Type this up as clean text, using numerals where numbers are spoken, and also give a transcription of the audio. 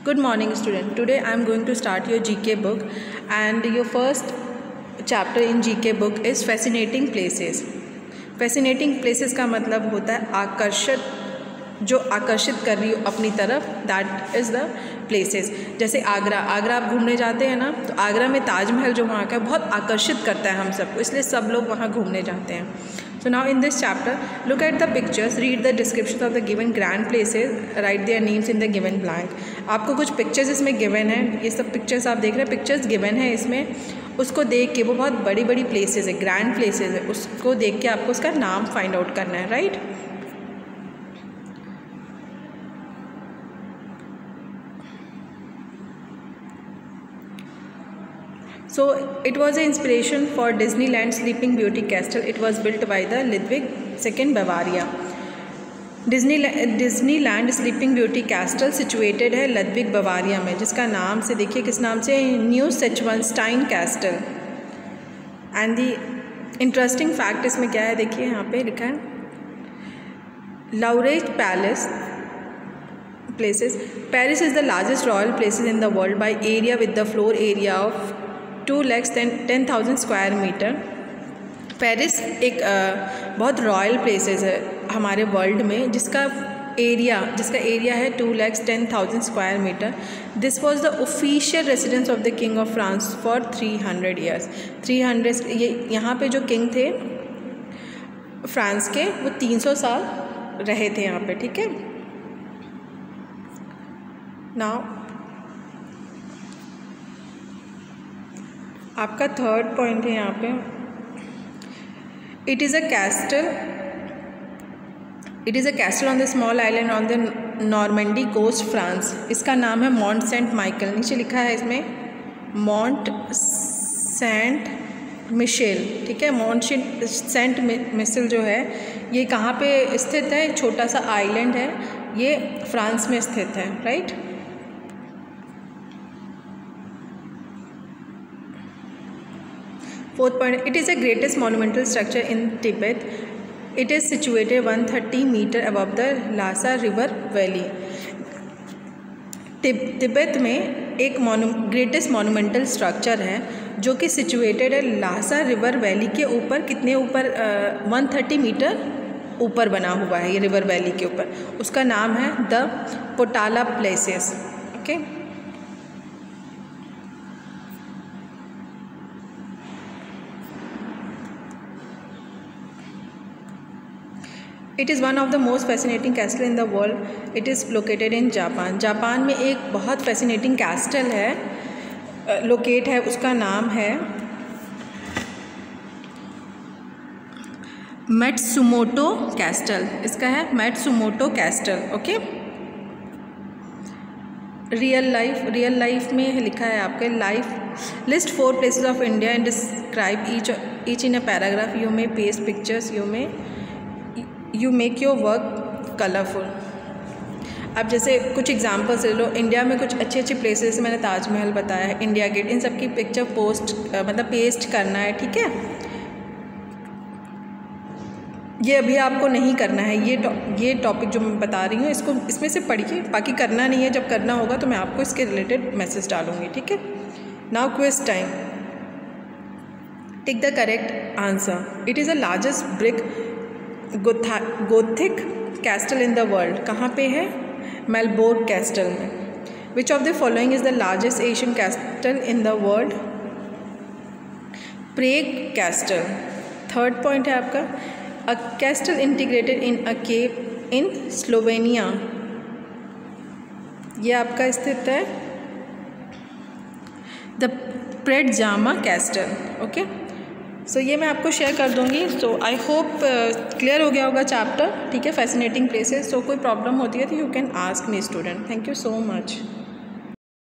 Good morning student. Today I am going to start your GK book and your first chapter in GK book is fascinating places. Fascinating places का मतलब होता है आकर्षित, जो आकर्षित कर रही हो अपनी तरफ, दैट इज़ द प्लेसेस. जैसे आगरा आप घूमने जाते हैं ना, तो आगरा में ताजमहल जो वहाँ का बहुत आकर्षित करता है हम सबको, इसलिए सब लोग वहाँ घूमने जाते हैं. So now in this chapter, look at the pictures, read the description of the given grand places, write their names in the given blank. आपको कुछ पिक्चर्स इसमें गिवन है, ये सब पिक्चर्स आप देख रहे हैं, पिक्चर्स गिवन है इसमें, उसको देख के, वो बहुत बड़ी बड़ी प्लेसेस है, ग्रैंड प्लेसेस है, उसको देख के आपको उसका नाम फाइंड आउट करना है, right. So it was an inspiration for Disneyland Sleeping Beauty Castle. It was built by the Ludwig II Bavaria. Disneyland Sleeping Beauty Castle situated है लद्विग बवारिया में, जिसका नाम से देखिए किस नाम से, new Neuschwanstein castle. And the interesting fact इसमें क्या है, देखिए यहाँ पे लिखा है लाउरेट palace places. Paris is the largest royal places in the world by area with the floor area of 2,10,000 square metre. Paris एक बहुत रॉयल प्लेसेस है हमारे वर्ल्ड में, जिसका एरिया है 2,10,000 square metre. This was the official residence of the king of France for 300 years. 300 ये यहाँ पे जो किंग थे फ्रांस के, वो 300 साल रहे थे यहाँ पे, ठीक है. नाउ आपका थर्ड पॉइंट है यहाँ पे, it is a castle on the small island on the Normandy coast France. इसका नाम है मॉन्ट सेंट माइकल. नीचे लिखा है इसमें मॉन्ट सेंट मिशेल, ठीक है. मॉन्ट सेंट मिशेल जो है ये कहाँ पे स्थित है, छोटा सा आइलैंड है, ये फ्रांस में स्थित है, right. Fourth point, it is the greatest monumental structure in Tibet. It is situated 130 meter above the Lhasa River Valley. Tibet में एक ग्रेटेस्ट मोनूमेंटल स्ट्रक्चर है जो कि सिचुएटेड है लासा रिवर वैली के ऊपर. कितने ऊपर? 130 मीटर ऊपर बना हुआ है ये रिवर वैली के ऊपर. उसका नाम है the Potala places, okay. It is one of the most fascinating castle in the world. It is located in Japan. Japan में एक बहुत फैसिनेटिंग कैस्टल है, लोकेट है, उसका नाम है मैट्सुमोटो कैस्टल. इसका है Matsumoto castle, okay. Real life में लिखा है आपके life list 4 places of India and describe each in a paragraph. You may paste pictures, you make your work colourful. अब जैसे कुछ एग्जांपल्स ले लो. इंडिया में कुछ अच्छे प्लेसेस, मैंने ताजमहल बताया है, इंडिया गेट, इन सब की पिक्चर पेस्ट करना है, ठीक है. ये अभी आपको नहीं करना है, ये टॉपिक जो मैं बता रही हूँ इसको इसमें से पढ़िए, बाकी करना नहीं है. जब करना होगा तो मैं आपको इसके रिलेटेड मैसेज डालूँगी, ठीक है. Now quiz time. Tick the correct answer. It is the largest brick gothic castle in the world. कहाँ पे है? मेलबोर्न कैस्टल में. Which of the following is the largest Asian castle in the world? Prague castle. Third point है आपका, a castle integrated in a cave in Slovenia. ये आपका स्थित है the Predjama castle, okay. So ये मैं आपको शेयर कर दूँगी. सो आई होप क्लियर हो गया होगा चैप्टर, ठीक है. Fascinating places. सो कोई प्रॉब्लम होती है तो you can ask me student. Thank you so much.